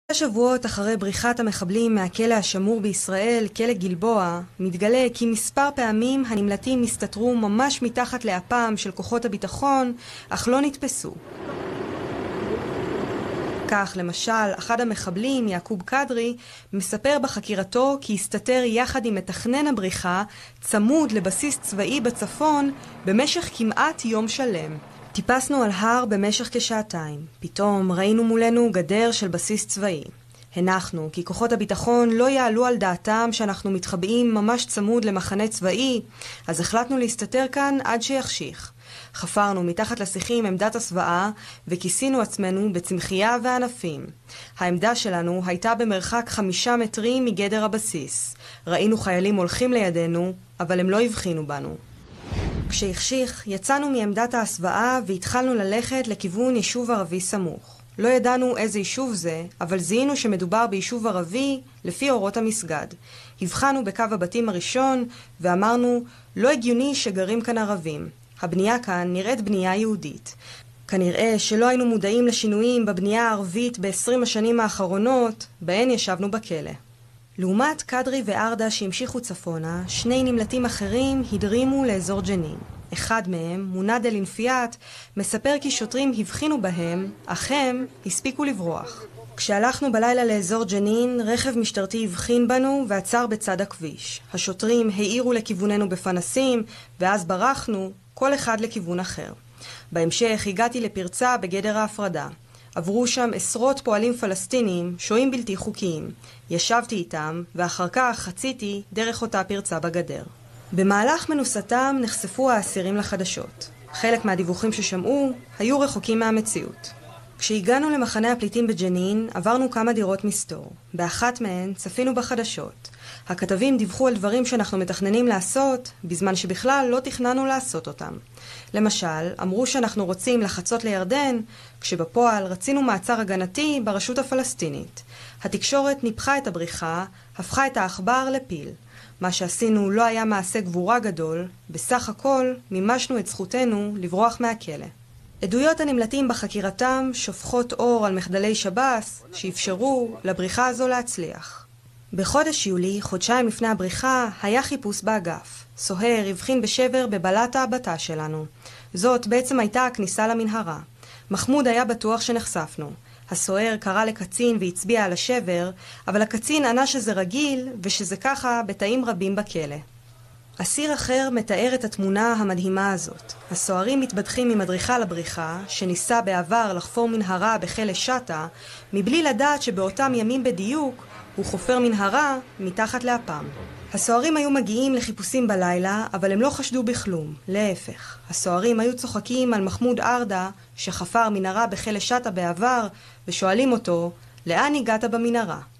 שבועות אחרי בריחת המחבלים מהכלא השמור בישראל, כלא גלבוע, מתגלה כי מספר פעמים הנמלטים הסתתרו ממש מתחת לאפם של כוחות הביטחון, אך לא נתפסו. כך, למשל, אחד המחבלים, יעקוב קדרי, מספר בחקירתו כי הסתתר יחד עם מתכנן הבריחה צמוד לבסיס צבאי בצפון במשך כמעט יום שלם. טיפסנו על הר במשך כשעתיים. פתאום ראינו מולנו גדר של בסיס צבאי. הנחנו כי כוחות הביטחון לא יעלו על דעתם שאנחנו מתחבאים ממש צמוד למחנה צבאי, אז החלטנו להסתתר כאן עד שיחשיך. חפרנו מתחת לשיחים עמדת הסוואה וכיסינו עצמנו בצמחייה וענפים. העמדה שלנו הייתה במרחק 5 מטרים מגדר הבסיס. ראינו חיילים הולכים לידינו, אבל הם לא הבחינו בנו. כשהחשיך, יצאנו מעמדת ההסוואה והתחלנו ללכת לכיוון יישוב ערבי סמוך. לא ידענו איזה יישוב זה, אבל זיהינו שמדובר ביישוב ערבי לפי אורות המסגד. הבחנו בקו הבתים הראשון ואמרנו, לא הגיוני שגרים כאן ערבים. הבנייה כאן נראית בנייה יהודית. כנראה שלא היינו מודעים לשינויים בבנייה הערבית ב-20 השנים האחרונות, בהן ישבנו בכלא. לעומת קדרי וארדה שהמשיכו צפונה, 2 נמלטים אחרים הדרימו לאזור ג'נין. אחד מהם, מונד אל-אינפיאט, מספר כי שוטרים הבחינו בהם, אך הם הספיקו לברוח. כשהלכנו בלילה לאזור ג'נין, רכב משטרתי הבחין בנו ועצר בצד הכביש. השוטרים העירו לכיווננו בפנסים, ואז ברחנו, כל אחד לכיוון אחר. בהמשך הגעתי לפרצה בגדר ההפרדה. עברו שם עשרות פועלים פלסטינים, שוהים בלתי חוקיים. ישבתי איתם, ואחר כך חציתי דרך אותה פרצה בגדר. במהלך מנוסתם נחשפו האסירים לחדשות. חלק מהדיווחים ששמעו היו רחוקים מהמציאות. כשהגענו למחנה הפליטים בג'נין, עברנו כמה דירות מסתור. באחת מהן צפינו בחדשות. הכתבים דיווחו על דברים שאנחנו מתכננים לעשות, בזמן שבכלל לא תכננו לעשות אותם. למשל, אמרו שאנחנו רוצים לחצות לירדן, כשבפועל רצינו מעצר הגנתי ברשות הפלסטינית. התקשורת ניפחה את הבריחה, הפכה את העכבר לפיל. מה שעשינו לא היה מעשה גבורה גדול, בסך הכל מימשנו את זכותנו לברוח מהכלא. עדויות הנמלטים בחקירתם שופכות אור על מחדלי שב"ס שאפשרו לבריחה הזו להצליח. בחודש יולי, חודשיים לפני הבריחה, היה חיפוש באגף. סוהר הבחין בשבר בבלטה בתא שלנו. זאת בעצם הייתה הכניסה למנהרה. מחמוד היה בטוח שנחשפנו. הסוהר קרא לקצין והצביע על השבר, אבל הקצין ענה שזה רגיל ושזה ככה בתאים רבים בכלא. אסיר אחר מתאר את התמונה המדהימה הזאת. הסוהרים מתבדחים ממדריכה לבריחה, שניסה בעבר לחפור מנהרה בכלא שטה, מבלי לדעת שבאותם ימים בדיוק הוא חופר מנהרה מתחת לאפם. הסוהרים היו מגיעים לחיפושים בלילה, אבל הם לא חשדו בכלום. להפך, הסוהרים היו צוחקים על מחמוד ארדה, שחפר מנהרה בכלא שטה בעבר, ושואלים אותו, לאן הגעת במנהרה?